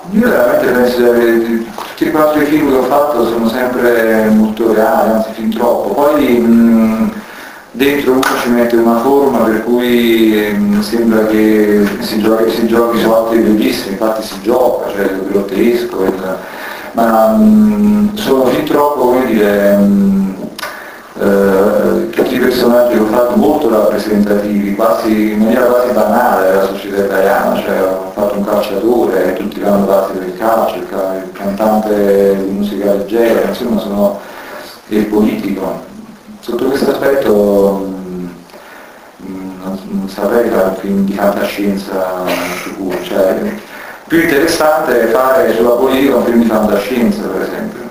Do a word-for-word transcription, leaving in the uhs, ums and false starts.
Io veramente penso di avere, tutti quanti i film che ho fatto sono sempre molto reali, anzi fin troppo. Poi mh, dentro uno ci mette una forma per cui mh, sembra che si giochi, si giochi su altri registri, infatti si gioca, cioè il grottesco, il, ma mh, sono fin troppo, come dire, mh, eh, tutti i personaggi che ho fatto molto rappresentativi, quasi in maniera quasi banale della società italiana, cioè ho fatto un calciatore e tutti vanno pazzi per il calcio, il, ca- il cantante di musica leggera, insomma sono il politico. Sotto questo aspetto mh, mh, non, non saprei fare un film di fantascienza sicuro, cioè più interessante è fare sulla politica un film di fantascienza per esempio.